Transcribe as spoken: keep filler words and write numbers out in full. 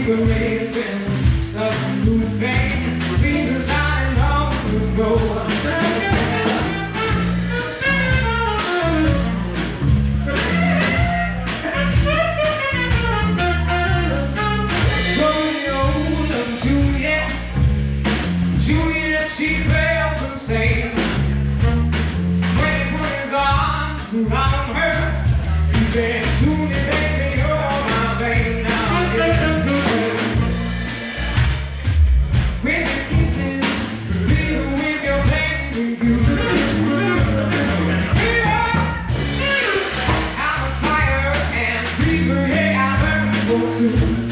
fever raising, some new thing, fever starting long ago. Romeo and Juliet, Juliet, she felt insane. When he put his arms around her, he said, Juliet, baby, you're my baby now. With your kisses, fever with your flame, you. Fever, I'm a fire, and fever, yeah, I burn for soon.